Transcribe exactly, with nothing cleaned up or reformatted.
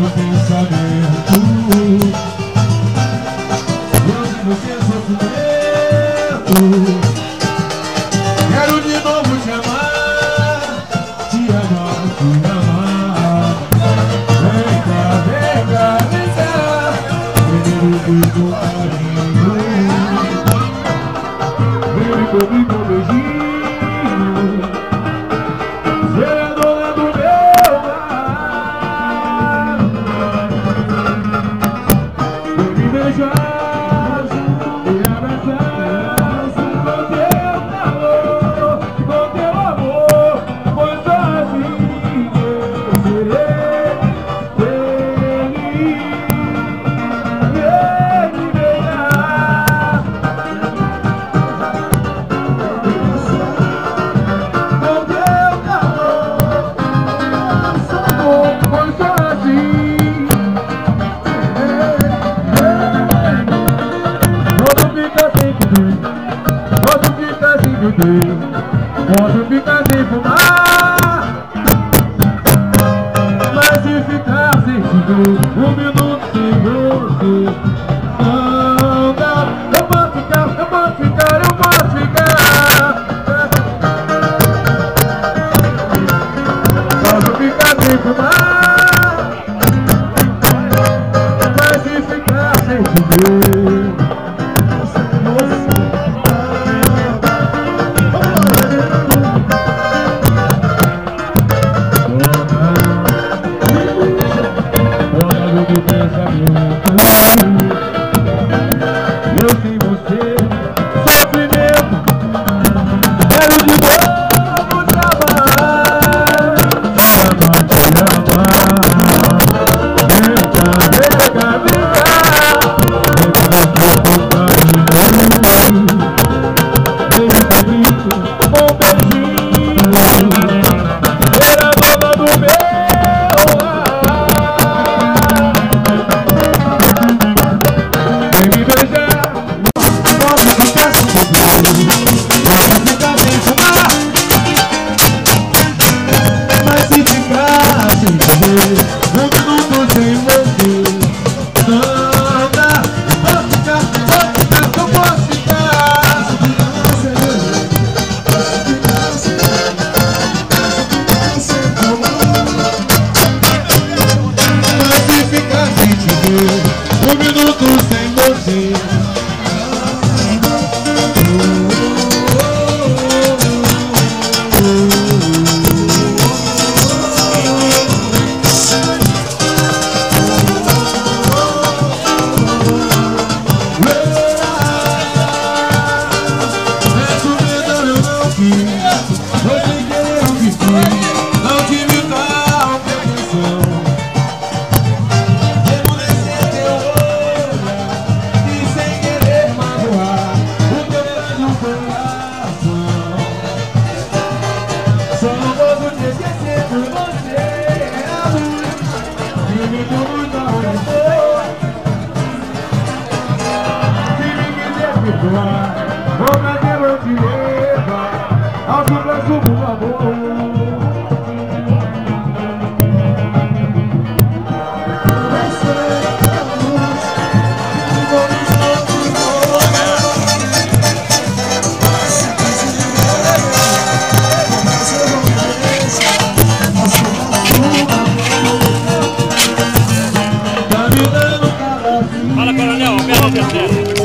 pensamento. Hoje você sofrimento. Quero de novo te amar, te amar, te amar. Vem cá, vem cá, vem cá. Primeiro beijo, carinho. Vem comigo, beijinho. Posso ficar sem fumar, mas se ficar sem te ver, um minuto sem você, não dá. Eu posso ficar, eu posso ficar, eu posso ficar. Posso ficar sem fumar, mas se ficar sem te ver. Eu sem você, sofrimento. Quero de novo te amar, te amar, te amar. Vem cá, vem cá, vem cá. Vem cá, vem cá, comigo, um beijinho. Era dona do meu. Um minuto sem você. Vou fazer eu te levar ao braço do amor. Fala, coronel, me arruma.